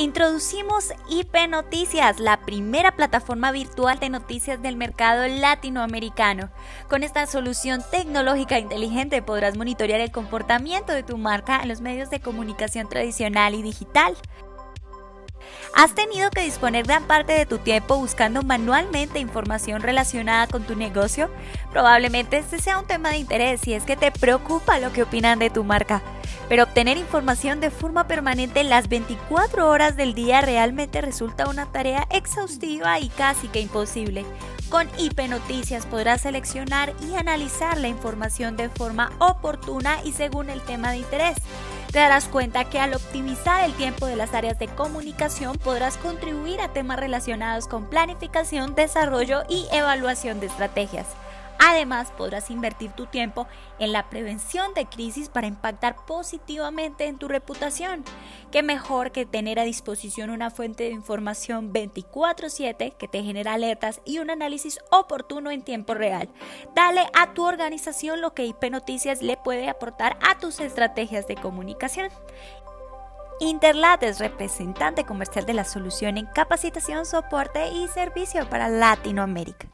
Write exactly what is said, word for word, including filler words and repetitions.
Introducimos I P Noticias, la primera plataforma virtual de noticias del mercado latinoamericano. Con esta solución tecnológica inteligente podrás monitorear el comportamiento de tu marca en los medios de comunicación tradicional y digital. ¿Has tenido que disponer gran parte de tu tiempo buscando manualmente información relacionada con tu negocio? Probablemente este sea un tema de interés si es que te preocupa lo que opinan de tu marca. Pero obtener información de forma permanente las veinticuatro horas del día realmente resulta una tarea exhaustiva y casi que imposible. Con I P Noticias podrás seleccionar y analizar la información de forma oportuna y según el tema de interés. Te darás cuenta que al optimizar el tiempo de las áreas de comunicación podrás contribuir a temas relacionados con planificación, desarrollo y evaluación de estrategias. Además, podrás invertir tu tiempo en la prevención de crisis para impactar positivamente en tu reputación. ¿Qué mejor que tener a disposición una fuente de información veinticuatro siete que te genera alertas y un análisis oportuno en tiempo real? Dale a tu organización lo que I P Noticias le puede aportar a tus estrategias de comunicación. Interlat es representante comercial de la solución en capacitación, soporte y servicio para Latinoamérica.